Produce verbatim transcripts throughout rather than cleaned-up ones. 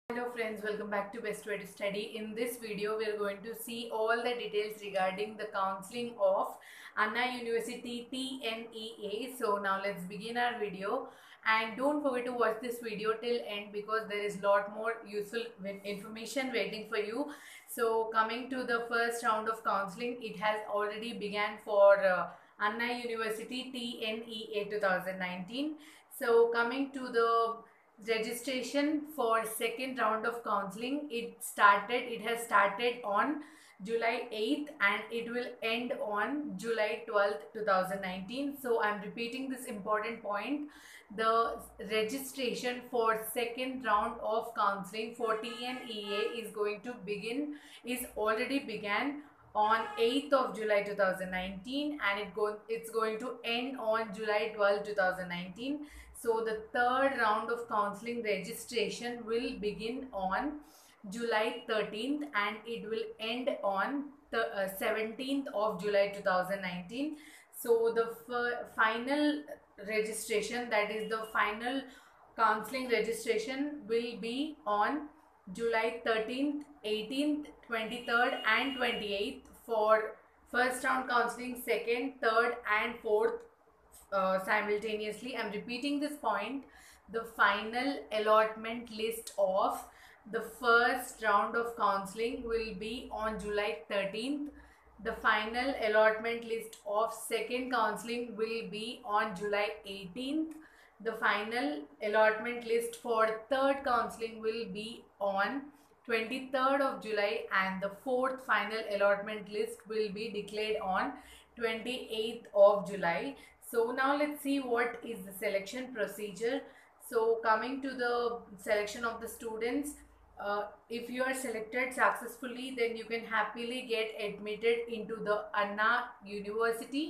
Hello friends, welcome back to Best Way to Study. In this video, we are going to see all the details regarding the counseling of Anna University T N E A. So now let's begin our video, and don't forget to watch this video till end because there is lot more useful information waiting for you. So coming to the first round of counseling, it has already began for uh, Anna University T N E A twenty nineteen. So coming to the registration for second round of counseling, it started it has started on July eighth and it will end on July twelfth twenty nineteen. So I'm repeating this important point. The registration for second round of counseling for T N E A is going to begin is already began on eighth of July twenty nineteen, and it go it's going to end on July twelfth twenty nineteen. So the third round of counseling registration will begin on July thirteenth and it will end on the uh, seventeenth of July twenty nineteen. So the final registration, that is the final counseling registration, will be on July thirteenth, eighteenth, twenty-third and twenty-eighth for first round counseling, second, third and fourth uh, simultaneously. I'm repeating this point. The final allotment list of the first round of counseling will be on July thirteenth. The final allotment list of second counseling will be on July eighteenth. The final allotment list for third counseling will be on twenty-third of July, and the fourth final allotment list will be declared on twenty-eighth of July. So now let's see what is the selection procedure. So coming to the selection of the students, uh, if you are selected successfully, then you can happily get admitted into the Anna University.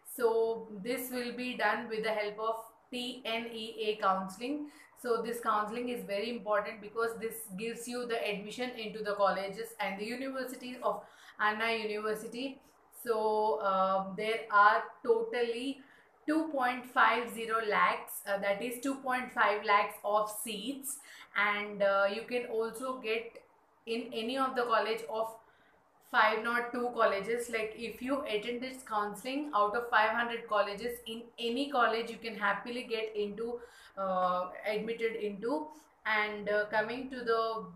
So this will be done with the help of T N E A counseling. So this counseling is very important because this gives you the admission into the colleges and the universities of Anna University. So um, there are totally two point five zero lakhs, uh, that is two point five lakhs of seats, and uh, you can also get in any of the college of five hundred two colleges. Like if you attend this counseling out of five hundred colleges, in any college you can happily get into uh, admitted into. And uh, coming to the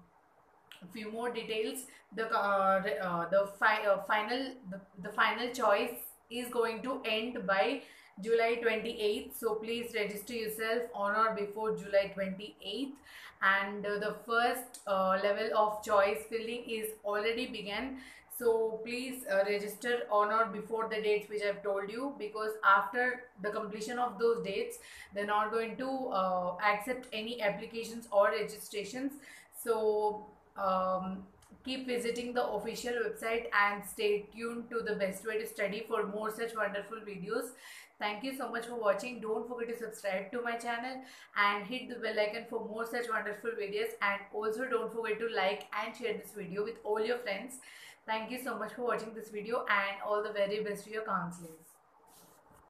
few more details, the uh, uh, the fi uh, final the, the final choice is going to end by July twenty-eighth. So please register yourself on or before July twenty-eighth, and uh, the first uh, level of choice filling is already began. So please uh, register on or before the dates which I've told you, because after the completion of those dates, they're not going to uh, accept any applications or registrations. So um, keep visiting the official website and stay tuned to the Best Way to Study for more such wonderful videos. Thank you so much for watching. Don't forget to subscribe to my channel and hit the bell icon for more such wonderful videos, and also don't forget to like and share this video with all your friends. Thank you so much for watching this video, and all the very best to your counselings.